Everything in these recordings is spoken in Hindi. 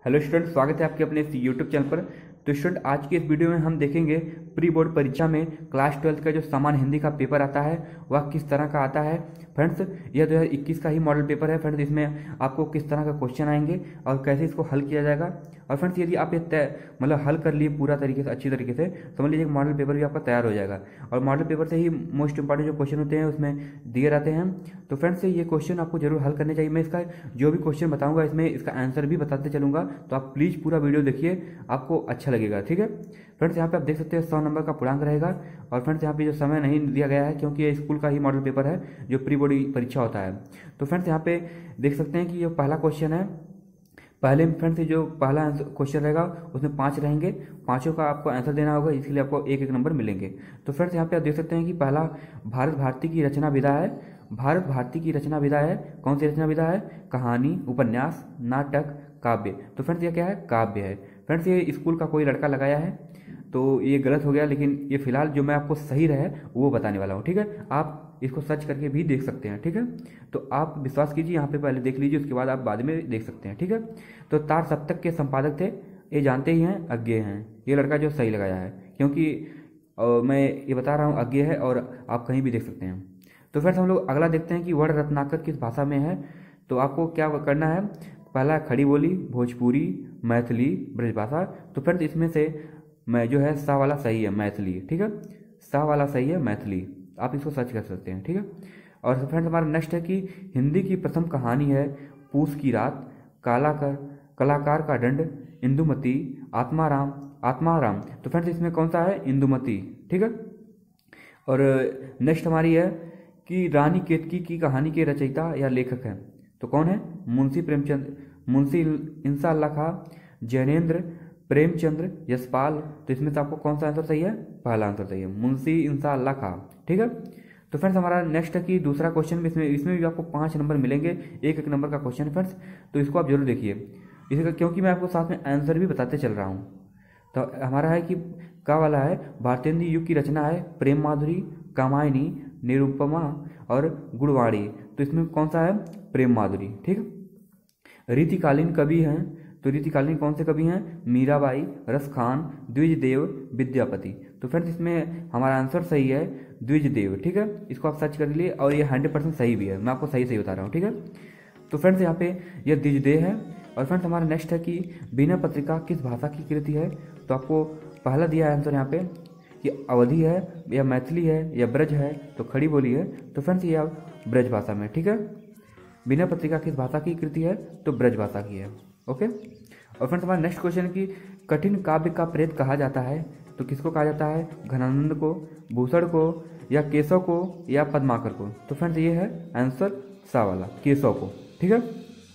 हेलो स्टूडेंट, स्वागत है आपके अपने इस यूट्यूब चैनल पर। तो स्टूडेंट, आज की इस वीडियो में हम देखेंगे प्री बोर्ड परीक्षा में क्लास 12 का जो सामान्य हिंदी का पेपर आता है वह किस तरह का आता है। फ्रेंड्स, यह 2021 का ही मॉडल पेपर है। फ्रेंड्स, इसमें आपको किस तरह का क्वेश्चन आएंगे और कैसे इसको हल किया जाएगा। और फ्रेंड्स, यदि आप ये मतलब हल कर लिए पूरा तरीके से, अच्छी तरीके से, समझ लीजिए मॉडल पेपर भी आपका तैयार हो जाएगा। और मॉडल पेपर से ही मोस्ट इंपॉर्टेंट जो क्वेश्चन होते हैं उसमें दिए रहते हैं। तो फ्रेंड्स, ये क्वेश्चन आपको जरूर हल करने चाहिए। मैं इसका जो भी क्वेश्चन बताऊंगा इसमें इसका आंसर भी बताते चलूंगा, तो आप प्लीज़ पूरा वीडियो देखिए, आपको अच्छा लगेगा। ठीक है फ्रेंड्स, यहाँ पे आप देख सकते हैं 100 नंबर का पूर्णांक रहेगा। और फ्रेंड्स, यहाँ पे जो समय नहीं दिया गया है क्योंकि ये स्कूल का ही मॉडल पेपर है जो प्री बोर्ड परीक्षा होता है। तो फ्रेंड्स, यहाँ पे देख सकते हैं कि ये पहला क्वेश्चन है। पहले में फ्रेंड्स जो पहला क्वेश्चन रहेगा उसमें 5 रहेंगे, पांचों का आपको आंसर देना होगा, इसके लिए आपको एक एक नंबर मिलेंगे। तो फ्रेंड्स, यहाँ पे आप देख सकते हैं कि पहला भारत भारती की रचना विधा है। भारत भारती की रचना विधा है, कौन सी रचना विधा है? कहानी, उपन्यास, नाटक, काव्य। तो फ्रेंड्स, ये क्या है? काव्य है। फ्रेंड्स, ये स्कूल का कोई लड़का लगाया है तो ये गलत हो गया, लेकिन ये फिलहाल जो मैं आपको सही रहे वो बताने वाला हूँ। ठीक है, आप इसको सर्च करके भी देख सकते हैं। ठीक है, तो आप विश्वास कीजिए, यहाँ पे पहले देख लीजिए, उसके बाद आप बाद में देख सकते हैं। ठीक है, तो तार सप्तक के संपादक थे, ये जानते ही हैं, अज्ञेय हैं। ये लड़का जो सही लगाया है, क्योंकि मैं ये बता रहा हूँ अज्ञेय है और आप कहीं भी देख सकते हैं। तो फ्रेंड्स, हम लोग अगला देखते हैं कि वर्ण रत्नाकर किस भाषा में है। तो आपको क्या करना है? पहला खड़ी बोली, भोजपुरी, मैथिली, ब्रजभाषा। तो फ्रेंड्स, इसमें से मैं जो है सा वाला सही है, मैथिली। ठीक है, सा वाला सही है, मैथिली। आप इसको सर्च कर सकते हैं। ठीक है, और फ्रेंड्स हमारा नेक्स्ट है कि हिंदी की प्रथम कहानी है पूस की रात, कलाकार का दंड, इंदुमती, आत्माराम। आत्माराम, तो फ्रेंड्स इसमें कौन सा है? इंदुमती। ठीक है, और नेक्स्ट हमारी है कि रानी केतकी की कहानी के रचयिता या लेखक हैं। तो कौन है? मुंशी प्रेमचंद, मुंशी इंसा अल्लाह खां, जैनेन्द्र, प्रेमचंद्र, यशपाल। तो इसमें से आपको कौन सा आंसर सही है? पहला आंसर सही है, मुंशी इंसा अल्लाह खां। ठीक है, तो फ्रेंड्स हमारा नेक्स्ट है कि दूसरा क्वेश्चन में इसमें भी आपको 5 नंबर मिलेंगे, एक एक नंबर का क्वेश्चन है फ्रेंड्स। तो इसको आप जरूर देखिए, इसका क्योंकि मैं आपको साथ में आंसर भी बताते चल रहा हूँ। तो हमारा है कि का वाला है भारतेंदु युग की रचना है प्रेम माधुरी, कामायनी, निरुपमा और गुणवाणी। तो इसमें कौन सा है? प्रेम माधुरी। ठीक है, रीतिकालीन कवि हैं। तो रीतिकालीन कौन से कवि हैं? मीराबाई, रसखान, द्विजदेव, विद्यापति। तो फ्रेंड्स, इसमें हमारा आंसर सही है द्विजदेव। ठीक है, इसको आप सर्च कर लिए और ये 100% सही भी है, मैं आपको सही सही बता रहा हूँ। ठीक है, तो फ्रेंड्स यहाँ पे यह द्विजदेव है। और फ्रेंड्स हमारा नेक्स्ट है कि बीना पत्रिका किस भाषा की कृति है। तो आपको पहला दिया है आंसर यहाँ पे कि अवधि है या मैथिली है या ब्रज है, तो खड़ी बोली है। तो फ्रेंड्स ये आप ब्रज भाषा में। ठीक है, बिना पत्रिका किस भाषा की कृति है? तो ब्रज भाषा की है। ओके, और फ्रेंड्स हमारा नेक्स्ट क्वेश्चन है कि कठिन काव्य का प्रेत कहा जाता है। तो किसको कहा जाता है? घनानंद को, भूषण को, या केशव को, या पद्माकर को। तो फ्रेंड्स ये है आंसर सा वाला, केशव को। ठीक है,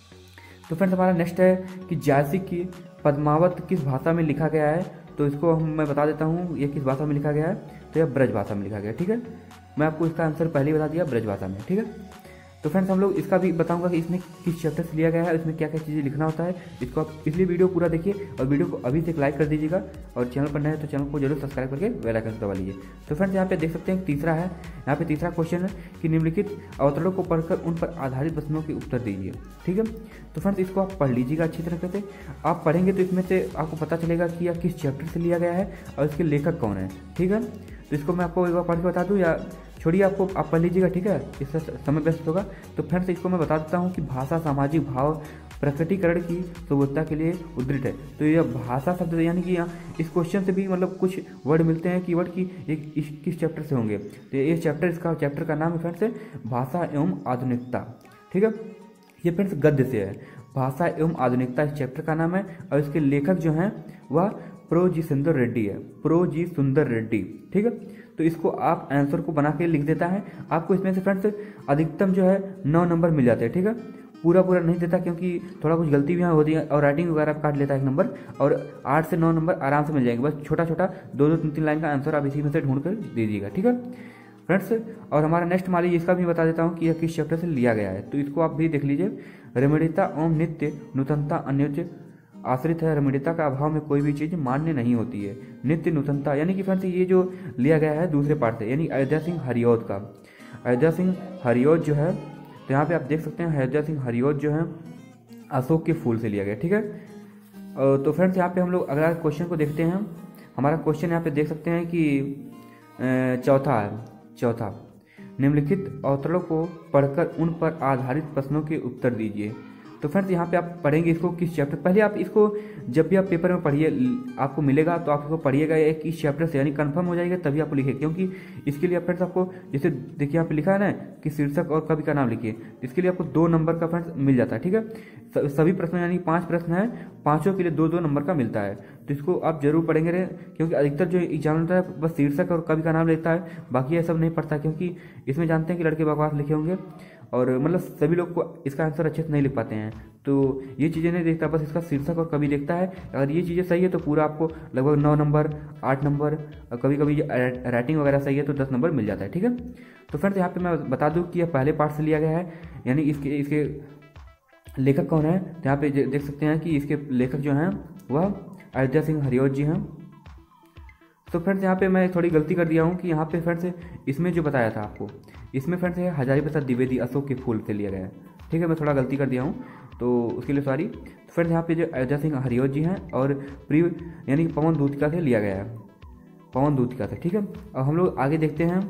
तो फ्रेंड्स हमारा नेक्स्ट है कि जायसी की पद्मावत किस भाषा में लिखा गया है। तो इसको मैं बता देता हूँ ये किस भाषा में लिखा गया है। तो यह ब्रज भाषा में लिखा गया है। ठीक है, मैं आपको इसका आंसर पहले ही बता दिया, ब्रज भाषा में। ठीक है, तो फ्रेंड्स हम लोग इसका भी बताऊंगा कि इसमें किस चैप्टर से लिया गया है, इसमें क्या क्या चीज़ें लिखना होता है। इसको आप इसलिए वीडियो पूरा देखिए और वीडियो को अभी से एक लाइक कर दीजिएगा, और चैनल पर नए हैं तो चैनल को जरूर सब्सक्राइब करके बेल आइकन दबा लीजिए। तो फ्रेंड्स यहाँ पे देख सकते हैं तीसरा है, यहाँ पे तीसरा क्वेश्चन है कि निम्नलिखित अवतरणों को पढ़कर उन पर आधारित प्रश्नों के उत्तर दीजिए। ठीक है, तो फ्रेंड्स इसको आप पढ़ लीजिएगा अच्छी तरीके से। आप पढ़ेंगे तो इसमें से आपको पता चलेगा कि यह किस चैप्टर से लिया गया है और इसके लेखक कौन है। ठीक है, तो इसको मैं आपको एक बार पढ़ के बता दूँ या छोड़िए, आपको आप पढ़ लीजिएगा। ठीक है, इससे समय व्यस्त होगा। तो फ्रेंड्स इसको मैं बता देता हूँ कि भाषा सामाजिक भाव प्रकटीकरण की सुबोधता के लिए उद्धृत है। तो यह भाषा शब्द यानी कि इस क्वेश्चन से भी मतलब कुछ वर्ड मिलते हैं कि वर्ड की एक किस चैप्टर से होंगे। तो ये चैप्टर, इसका चैप्टर का नाम है फ्रेंड्स भाषा एवं आधुनिकता। ठीक है, ये फ्रेंड्स गद्य से है, भाषा एवं आधुनिकता इस चैप्टर का नाम है। और इसके लेखक जो हैं वह प्रो जी सुंदर रेड्डी है, प्रो जी सुंदर रेड्डी। ठीक है, तो इसको आप आंसर को बना के लिख देता है। आपको इसमें से फ्रेंड्स अधिकतम जो है 9 नंबर मिल जाते हैं। ठीक है, पूरा नहीं देता क्योंकि थोड़ा कुछ गलती भी यहाँ होती है और राइटिंग वगैरह काट लेता है 1 नंबर, और 8 से 9 नंबर आराम से मिल जाएंगे। बस छोटा छोटा 2-2, 3-3 लाइन का आंसर आप इसी में से ढूंढ कर दीजिएगा। ठीक है फ्रेंड्स, और हमारा नेक्स्ट मान लीजिए इसका भी बता देता हूँ कि यह किस चैप्टर से लिया गया है। तो इसको आप भी देख लीजिए। रमणीयता एवं नित्य नूतनता अन्योन्य आश्रित है। रमणीयता का अभाव में कोई भी चीज़ मान्य नहीं होती है। नित्य नूतनता यानी कि फ्रेंड्स ये जो लिया गया है दूसरे पार्ट से, यानी अयोध्या सिंह हरिऔध का। अयोध्या सिंह हरिऔध जो है, तो यहाँ पे आप देख सकते हैं अयोध्या सिंह हरिऔध जो है अशोक के फूल से लिया गया। ठीक है, तो फ्रेंड्स यहाँ पे हम लोग अगला क्वेश्चन को देखते हैं। हमारा क्वेश्चन यहाँ पे देख सकते हैं कि चौथा है। चौथा, निम्नलिखित अवतरणों को पढ़कर उन पर आधारित प्रश्नों के उत्तर दीजिए। तो फ्रेंड्स यहाँ पे आप पढ़ेंगे इसको किस चैप्टर, पहले आप इसको जब भी आप पेपर में पढ़िए आपको मिलेगा तो आप इसको पढ़िएगा एक इस चैप्टर से, यानी कंफर्म हो जाएगा तभी आपको लिखिए। क्योंकि इसके लिए फ्रेंड्स आपको जैसे देखिए यहाँ पे लिखा है ना कि शीर्षक और कवि का नाम लिखिए, इसके लिए आपको 2 नंबर का फ्रेंड्स मिल जाता है। ठीक है, सभी प्रश्न यानी 5 प्रश्न हैं, 5 के लिए 2-2 नंबर का मिलता है। तो इसको आप जरूर पढ़ेंगे रे, क्योंकि अधिकतर जो एग्जाम होता है बस शीर्षक और कवि का नाम लेता है, बाकी ये सब नहीं पढ़ता। क्योंकि इसमें जानते हैं कि लड़के बकवास लिखे होंगे और मतलब सभी लोग को इसका आंसर अच्छे से नहीं लिख पाते हैं, तो ये चीज़ें नहीं देखता, बस इसका शीर्षक और कवि देखता है। अगर ये चीज़ें सही है तो पूरा आपको लगभग 9 नंबर 8 नंबर, कभी कभी राइटिंग वगैरह सही है तो 10 नंबर मिल जाता है। ठीक है, तो फ्रेंड्स यहाँ पे मैं बता दूँ कि यह पहले पार्ट से लिया गया है, यानी इसके लेखक कौन है। तो यहाँ पे देख सकते हैं कि इसके लेखक जो हैं वह अयोध्या सिंह हरिऔध जी हैं। तो फ्रेंड्स यहाँ पे मैं थोड़ी गलती कर दिया हूँ कि यहाँ पे फ्रेंड्स इसमें जो बताया था आपको, इसमें फ्रेंड्स है हजारी प्रसाद द्विवेदी अशोक के फूल से लिया गया है। ठीक है, मैं थोड़ा गलती कर दिया हूँ तो उसके लिए सॉरी। तो फ्रेंड्स यहाँ पे जो अयोध्या सिंह हरिऔध जी हैं और प्रिय यानी पवन दूतिका से लिया गया है, पवन दूतिका से। ठीक है, अब हम लोग आगे देखते हैं।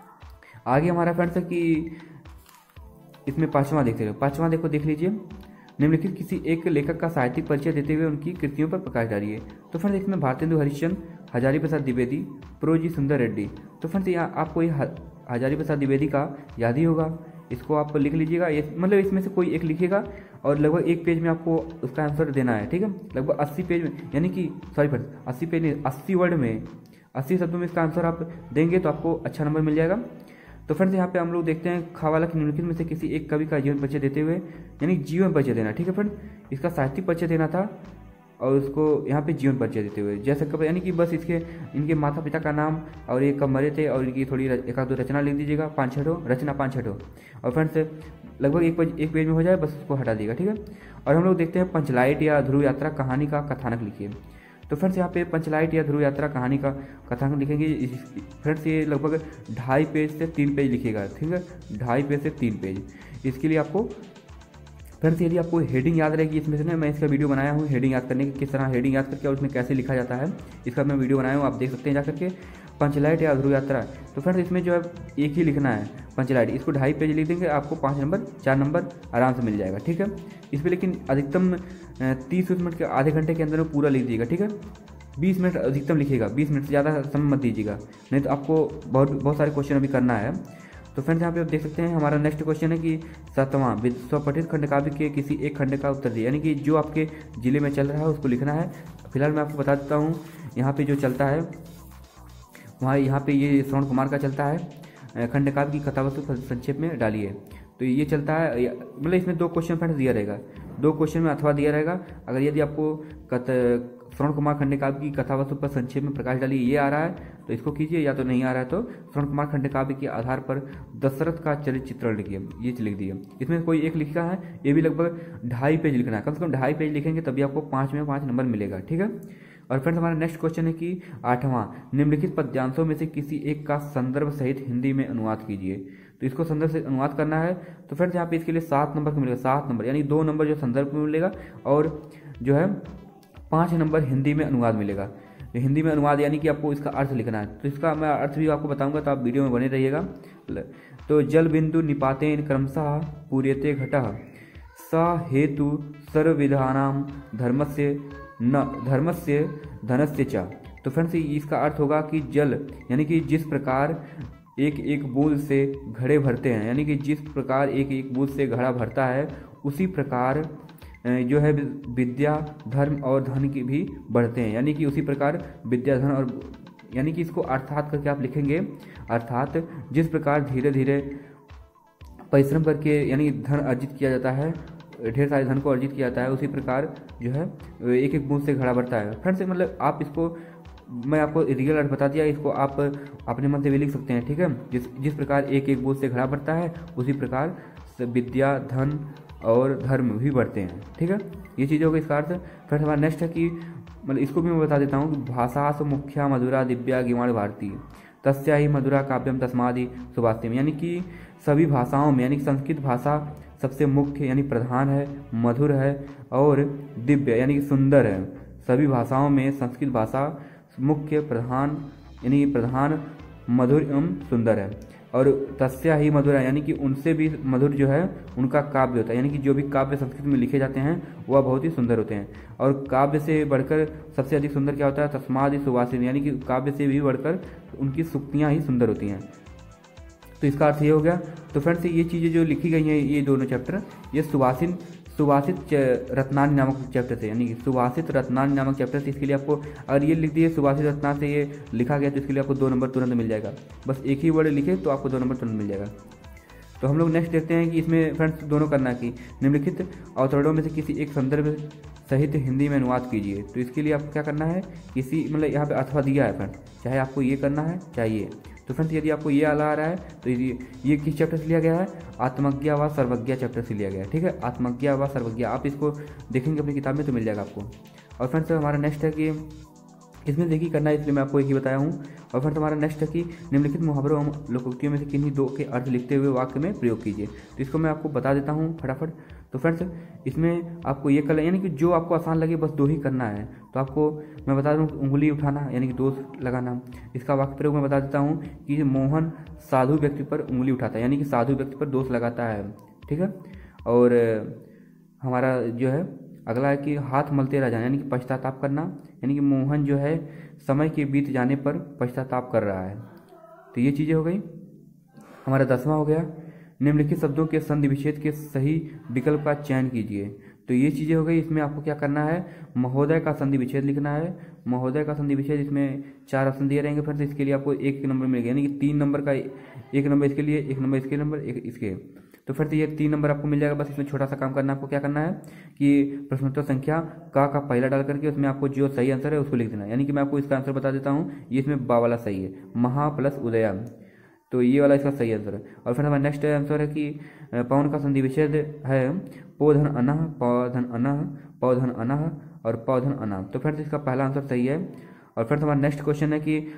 आगे हमारा फ्रेंड्स है कि इसमें 5वां देखते हैं। 5वां देखो, देख लीजिए, निम्नलिखित किसी एक लेखक का साहित्यिक परिचय देते हुए उनकी कृतियों पर प्रकाश डालिए। तो फ्रेंड्स इसमें भारतेंदु हरिश्चंद्र, हजारी प्रसाद द्विवेदी, प्रो जी सुंदर रेड्डी। तो फ्रेंड्स यहाँ आपको ये हजारी प्रसाद द्विवेदी का याद ही होगा, इसको आप लिख लीजिएगा। ये मतलब इसमें से कोई एक लिखिएगा और लगभग 1 पेज में आपको उसका आंसर देना है। ठीक है, लगभग 80 पेज में, यानी कि सॉरी फ्रेंड्स 80 पेज नहीं 80 वर्ड में 80 शब्दों में इसका आंसर आप देंगे तो आपको अच्छा नंबर मिल जाएगा। तो फ्रेंड्स यहाँ पे हम लोग देखते हैं खावाला की निम्नलिखित में से किसी एक कवि का जीवन परिचय देते हुए, यानी जीवन परिचय देना। ठीक है फ्रेंड, इसका साहित्यिक परिचय देना था और उसको यहाँ पे जीवन परिचय देते हुए, जैसे कब यानी कि बस इनके माता पिता का नाम और ये कब मरे थे और इनकी थोड़ी 1-2 रचना लिख दीजिएगा, 5-6 रचना 5-6। और फ्रेंड्स लगभग 1 पेज में हो जाए, बस उसको हटा दीजिएगा। ठीक है, और हम लोग देखते हैं पंचलाइट या ध्रुव यात्रा कहानी का कथानक लिखिए। तो फ्रेंड्स यहाँ पे पंचलाइट या ध्रुव यात्रा कहानी का कथानक लिखेंगे। फ्रेंड्स ये लगभग 2.5 पेज से 3 पेज लिखिएगा। ठीक है, 2.5 पेज से 3 पेज। इसके लिए आपको फ्रेंड्स यदि आपको हेडिंग याद रहेगी, इसमें से ना मैं इसका वीडियो बनाया हूँ हेडिंग याद करने की, किस तरह हेडिंग याद करके और उसमें कैसे लिखा जाता है, इसका मैं वीडियो बनाया हूँ, आप देख सकते हैं जा करके। पंचलाइट या ध्रुव यात्रा, तो फ्रेंड्स इसमें जो है एक ही लिखना है पंचलाइट, इसको 2.5 पेज लिख देंगे, आपको 5 नंबर 4 नंबर आराम से मिल जाएगा। ठीक है, इस पर लेकिन अधिकतम 30 मिनट के आधे घंटे के अंदर में पूरा लिख दीजिएगा। ठीक है, 20 मिनट अधिकतम लिखिएगा, 20 मिनट से ज़्यादा समय मत दीजिएगा, नहीं तो आपको बहुत सारे क्वेश्चन अभी करना है। तो फ्रेंड्स यहाँ पे आप देख सकते हैं हमारा नेक्स्ट क्वेश्चन है कि 7वां स्वपठित खंडकाव्य के किसी एक खंड का उत्तर दिए, यानी कि जो आपके जिले में चल रहा है उसको लिखना है। फिलहाल मैं आपको बता देता हूँ यहाँ पे जो चलता है वहाँ यहाँ पे ये श्रवण कुमार का चलता है, खंडकाव्य की कथावस्तु संक्षेप में डालिए। तो ये चलता है, मतलब इसमें 2 क्वेश्चन फ्रेंड्स दिया रहेगा, 2 क्वेश्चन में अथवा दिया रहेगा। अगर यदि आपको श्रवण कुमार खंडकाव्य की कथावस्तु पर संक्षेप में प्रकाश डालिए ये आ रहा है तो इसको कीजिए, या तो नहीं आ रहा है तो श्रवण कुमार खंडकाव्य के आधार पर दशरथ का चरित्र चित्रण लिखिए, ये लिख दिए। इसमें कोई एक लिखा है, ये भी लगभग 2.5 पेज लिखना है, कम से कम 2.5 पेज लिखेंगे तभी आपको 5 में 5 नंबर मिलेगा। ठीक है, और फ्रेंड्स हमारा नेक्स्ट क्वेश्चन है कि 8वां निम्नलिखित पद्यांशों में से किसी एक का संदर्भ सहित हिंदी में अनुवाद कीजिए। तो इसको संदर्भ से अनुवाद करना है। तो फ्रेंड्स यहाँ पे इसके लिए 7 नंबर का मिलेगा, 7 नंबर, यानी 2 नंबर जो संदर्भ में मिलेगा और जो है 5 नंबर हिंदी में अनुवाद मिलेगा। हिंदी में अनुवाद यानी कि आपको इसका अर्थ लिखना है, तो इसका मैं अर्थ भी आपको बताऊंगा, तो आप वीडियो में बने रहिएगा। तो जल बिंदु निपातेन क्रमशः पूर्यते घटः स हेतु सर्वविधानाम धर्मस्य न धर्मस्य धनस्य च। तो फ्रेंड्स इसका अर्थ होगा कि जल यानी कि जिस प्रकार एक एक बूंद से घड़े भरते हैं, यानी कि जिस प्रकार एक एक बूंद से घड़ा भरता है उसी प्रकार जो है विद्या धर्म और धन की भी बढ़ते हैं, यानी कि उसी प्रकार विद्या धन और, यानी कि इसको अर्थात करके आप लिखेंगे, अर्थात जिस प्रकार धीरे धीरे परिश्रम करके यानी धन अर्जित किया जाता है, ढेर सारे धन को अर्जित किया जाता है, उसी प्रकार जो है एक एक बूंद से घड़ा बढ़ता है। फ्रेंड्स मतलब आप इसको मैं आपको रियल अर्थ बता दिया, इसको आप अपने मन से भी लिख सकते हैं। ठीक है, जिस प्रकार एक एक बूंद से घड़ा बढ़ता है उसी प्रकार विद्या धन और धर्म भी बढ़ते हैं। ठीक है, ये चीज़ होगी इसका अर्थ। फिर हमारा नेक्स्ट है कि मतलब इसको भी मैं बता देता हूँ कि भाषासु मुख्या मधुरा दिव्या गिवाण भारती तस्या ही मधुरा काव्यम तस्मादि सुभाषितम, यानी कि सभी भाषाओं में यानी संस्कृत भाषा सबसे मुख्य यानी प्रधान है, मधुर है और दिव्य यानी कि सुंदर है। सभी भाषाओं में संस्कृत भाषा मुख्य, प्रधान यानी कि प्रधान, मधुर एवं सुंदर है। और तस्या ही मधुर है यानी कि उनसे भी मधुर जो है उनका काव्य होता है, यानी कि जो भी काव्य संस्कृत में लिखे जाते हैं वह बहुत ही सुंदर होते हैं। और काव्य से बढ़कर सबसे अधिक सुंदर क्या होता है? तस्मादि सुवासिनी, यानी कि काव्य से भी बढ़कर उनकी सूक्तियाँ ही सुंदर होती हैं। तो इसका अर्थ ये हो गया। तो फ्रेंड्स ये चीज़ें जो लिखी गई हैं ये दोनों चैप्टर, ये सुवासित रत्नानि नामक चैप्टर से, यानी कि सुवासित रत्नानि नामक चैप्टर से। इसके लिए आपको अगर ये लिख दिए सुवासित रत्नानि से ये लिखा गया तो इसके लिए आपको 2 नंबर तुरंत मिल जाएगा। बस एक ही वर्ड लिखे तो आपको 2 नंबर तुरंत मिल जाएगा। तो हम लोग नेक्स्ट देखते हैं कि इसमें फ्रेंड्स दोनों करना है कि निम्नलिखित अवतरणों में से किसी एक संदर्भ सहित हिंदी में अनुवाद कीजिए। तो इसके लिए आपको क्या करना है, किसी मतलब यहाँ पे अथवा दिया है फ्रेंड्स, चाहे आपको ये करना है चाहिए। तो फ्रेंड्स यदि आपको ये वाला आ रहा है तो ये किस चैप्टर से लिया गया है? आत्मज्ञा व सर्वज्ञा चैप्टर से लिया गया है। ठीक है, आत्मज्ञा व सर्वज्ञा, आप इसको देखेंगे अपनी किताब में तो मिल जाएगा आपको। और फ्रेंड्स हमारा नेक्स्ट है कि इसमें देखिए करना है, इसलिए मैं आपको एक ही बताया हूँ। और फ्रेंड्स हमारा नेक्स्ट है कि निम्नलिखित मुहावरों एवं लोकोक्तियों में से किन्हीं 2 के अर्थ लिखते हुए वाक्य में प्रयोग कीजिए। तो इसको मैं आपको बता देता हूँ फटाफट। तो फ्रेंड्स इसमें आपको ये करना यानी कि जो आपको आसान लगे बस 2 ही करना है। तो आपको मैं बता दूँ, उंगली उठाना यानी कि दोष लगाना, इसका वाक्य प्रयोग मैं बता देता हूँ कि मोहन साधु व्यक्ति पर उंगली उठाता है, यानी कि साधु व्यक्ति पर दोष लगाता है। ठीक है, और हमारा जो है अगला है कि हाथ मलते रह जाना, यानी कि पश्चाताप करना, यानी कि मोहन जो है समय के बीत जाने पर पश्चाताप कर रहा है। तो ये चीज़ें हो गई। हमारा 10वां हो गया, निम्नलिखित शब्दों के संधि विच्छेद के सही विकल्प का चयन कीजिए। तो ये चीज़ें हो गई। इसमें आपको क्या करना है, महोदय का संधि विच्छेद लिखना है। महोदय का संधि विच्छेद, इसमें 4 ऑप्शन दिए रहेंगे फ्रेंड्स। इसके लिए आपको 1 नंबर मिलेगा, यानी कि 3 नंबर का 1 नंबर इसके लिए, 1 नंबर इसके नंबर, 1 इसके। तो फिर ये 3 नंबर आपको मिल जाएगा। बस इसमें छोटा सा काम करना है, आपको क्या करना है कि प्रश्नोत्तर संख्या का पहला डाल करके उसमें आपको जो सही आंसर है उसको लिख देना है। यानी कि मैं आपको इसका आंसर बता देता हूँ, ये इसमें बा वाला सही है, महा प्लस उदया, तो ये वाला इसका सही आंसर है। और फिर हमारा नेक्स्ट आंसर है कि पवन का संधि विच्छेद है पोधन अनह, पौधन अनह, पौधन अनह और पौधन अनह। तो फ्रेंड्स इसका पहला आंसर सही है। और फ्रेंड्स हमारा नेक्स्ट क्वेश्चन है कि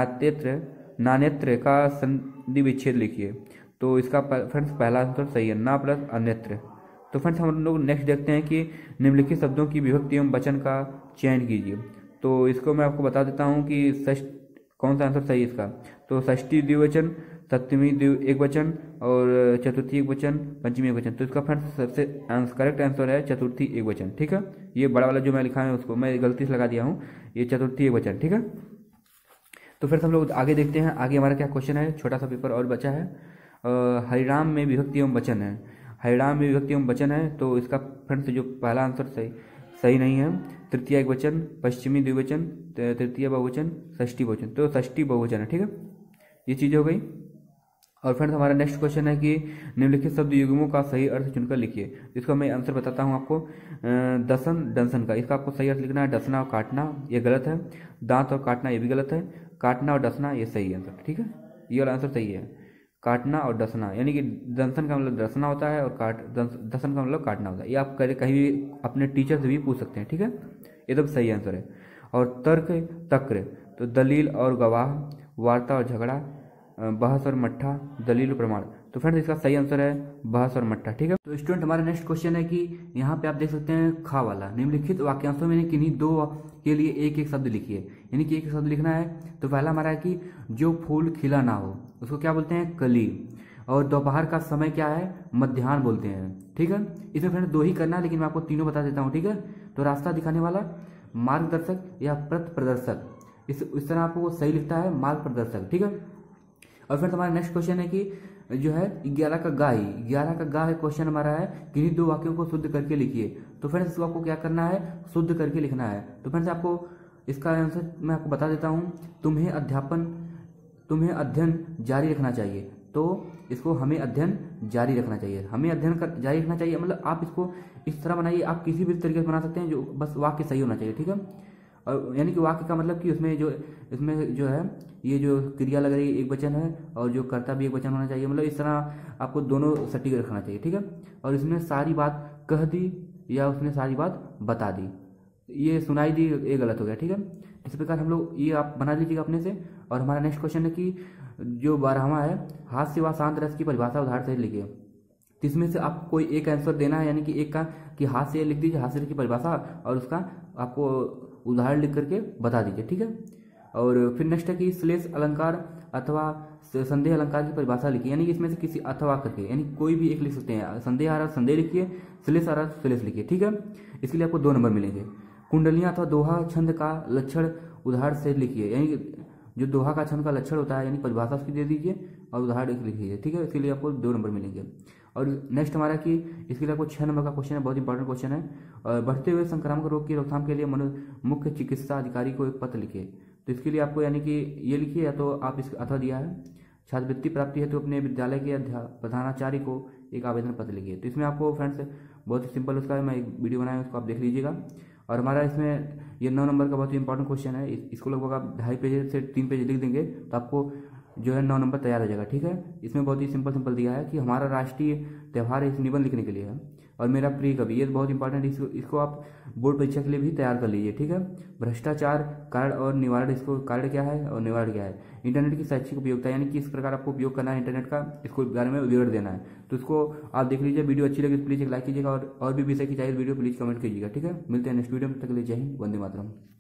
नानेत्र का संधि विच्छेद लिखिए। तो इसका फ्रेंड्स पहला आंसर सही है, ना प्लस अन्यत्र। तो फ्रेंड्स हम लोग नेक्स्ट देखते हैं कि निम्नलिखित शब्दों की विभक्ति एवं वचन का चयन कीजिए। तो इसको मैं आपको बता देता हूँ कि कौन सा आंसर सही है इसका। तो षष्ठी द्विवचन, सप्तमी एक वचन और चतुर्थी एक वचन, पंचमी एक वचन। तो इसका फ्रेंड्स सबसे करेक्ट आंसर है चतुर्थी एक वचन। ठीक है, ये बड़ा वाला जो मैं लिखा है उसको मैं गलती से लगा दिया हूँ, ये चतुर्थी एक वचन। ठीक है, तो फिर हम लोग आगे देखते हैं। आगे हमारा क्या क्वेश्चन है, छोटा सा पेपर और बचा है। हरिराम में विभक्ति एवं वचन है, हरिराम में विभक्ति एवं वचन है। तो इसका फ्रेंड्स जो पहला आंसर सही नहीं है। तृतीय एक वचन, पश्चिमी द्विवचन, तृतीय बहुवचन, षष्ठी बहुवचन। तो षष्ठी बहुवचन है। ठीक है, ये चीज़ हो गई। और फ्रेंड्स हमारा नेक्स्ट क्वेश्चन है कि निम्नलिखित शब्द युग्मों का सही अर्थ चुनकर लिखिए। इसका मैं आंसर बताता हूँ आपको। दसन डंसन का, इसका आपको सही अर्थ लिखना है डसना और काटना, ये गलत है। दांत और काटना, ये भी गलत है। काटना और डसना, ये सही आंसर। ठीक है, ये वाला आंसर सही है, काटना और डसना, यानी कि दंसन का मतलब डसना होता है और दसन का मतलब काटना होता है। ये आप कहीं भी अपने टीचर से भी पूछ सकते हैं। ठीक है, एकदम सही आंसर है। और तर्क तक्र, तो दलील और गवाह, वार्ता और झगड़ा, बहस और मट्ठा, दलील और प्रमाण। तो फ्रेंड्स इसका सही आंसर है बहस और मट्ठा। ठीक है, तो स्टूडेंट हमारा नेक्स्ट क्वेश्चन है कि यहाँ पे आप देख सकते हैं खा वाला, निम्नलिखित वाक्यांशों में किन्हीं 2 के लिए एक एक शब्द लिखिए, यानी कि एक शब्द लिखना है। तो पहला हमारा है कि जो फूल खिला ना हो उसको क्या बोलते हैं, कली। और दोपहर का समय क्या है, मध्याह्न बोलते हैं। ठीक है, इसमें फ्रेंड्स 2 ही करना है, लेकिन मैं आपको तीनों बता देता हूँ। ठीक है, तो रास्ता दिखाने वाला, मार्गदर्शक या पथ प्रदर्शक, इस तरह आपको सही लिखता है मार्ग प्रदर्शक। ठीक है, और फिर हमारा नेक्स्ट क्वेश्चन है कि जो है 11 का गा है क्वेश्चन हमारा है, किन्हीं 2 वाक्यों को शुद्ध करके लिखिए। तो फ्रेंड्स इसको आपको क्या करना है, शुद्ध करके लिखना है। तो फ्रेंड्स आपको इसका आंसर मैं आपको बता देता हूँ, तुम्हें अध्ययन जारी रखना चाहिए। तो इसको हमें अध्ययन जारी रखना चाहिए, हमें अध्ययन जारी रखना चाहिए, मतलब आप इसको इस तरह बनाइए, आप किसी भी तरीके से बना सकते हैं, जो बस वाक्य सही होना चाहिए। ठीक है, और यानी कि वाक्य का मतलब कि इसमें जो है ये जो क्रिया लग रही है एक वचन है और जो कर्ता भी एक वचन होना चाहिए, मतलब इस तरह आपको दोनों सटीक रखना चाहिए। ठीक है, और इसमें सारी बात कह दी या उसने सारी बात बता दी, ये सुनाई दी, ये गलत हो गया। ठीक है, इस प्रकार हम लोग ये आप बना लीजिएगा अपने से। और हमारा नेक्स्ट क्वेश्चन है कि जो 12वां है, हास्य व शांत रस की परिभाषा उदाहरण से लिखिए। तो इसमें से आपको कोई एक आंसर देना है, यानी कि एक का कि हाथ से लिख दीजिए, हाथ से लिखी परिभाषा और उसका आपको उदाहरण लिख करके बता दीजिए, ठीक है। और फिर नेक्स्ट है कि श्लेष अलंकार अथवा संदेह अलंकार की परिभाषा लिखिए, यानी कि इसमें से किसी अथवा करके, यानी कोई भी एक लिख सकते हैं। संदेह आ रहा संदेह लिखिए, श्लेष आ रहा श्लेष लिखिए, ठीक है। इसके लिए आपको 2 नंबर मिलेंगे। कुंडलियां अथवा दोहा छंद का लक्षण उदाहरण से लिखिए, यानी जो दोहा का छंद का लक्षण होता है, यानी परिभाषा उसकी दे दीजिए और उदाहरण लिखिए, ठीक है। इसके लिए आपको 2 नंबर मिलेंगे। और नेक्स्ट हमारा कि इसके लिए आपको 6 नंबर का क्वेश्चन है, बहुत इंपॉर्टेंट क्वेश्चन है। और बढ़ते हुए संक्रामक रोग की रोकथाम के लिए मुख्य चिकित्सा अधिकारी को एक पत्र लिखिए। तो इसके लिए आपको यानी कि ये लिखिए, या तो आप इस अथवा दिया है छात्रवृत्ति प्राप्ति है तो अपने विद्यालय के प्रधानाचार्य को एक आवेदन पत्र लिखिए। तो इसमें आपको फ्रेंड्स बहुत ही सिंपल उसका मैं एक वीडियो बनाया, उसको आप देख लीजिएगा। और हमारा इसमें ये 9 नंबर का बहुत ही इंपॉर्टेंट क्वेश्चन है, इसको लगभग आप 2.5 पेज से 3 पेज लिख देंगे तो आपको जो है 9 नंबर तैयार हो जाएगा, ठीक है। इसमें बहुत ही सिंपल दिया है कि हमारा राष्ट्रीय त्यौहार इस निबंध लिखने के लिए है, और मेरा प्रिय कवि, ये बहुत इंपॉर्टेंट, इसको आप बोर्ड परीक्षा के लिए भी तैयार कर लीजिए, ठीक है। भ्रष्टाचार कारण और निवारण, इसको कारण क्या है और निवारण क्या है। इंटरनेट की शैक्षिक उपयोगिता, यानी किस प्रकार आपको उपयोग करना है इंटरनेट का, इसको बारे में विवरण देना है। तो इसको आप देख लीजिए, वीडियो अच्छी लगी तो प्लीज एक लाइक कीजिएगा, और भी विषय की चाहिए वीडियो प्लीज कमेंट कीजिएगा, ठीक है। मिलते हैं नेक्स्ट वीडियो में, तब तक के लिए जय हिंद, वंदे मातरम।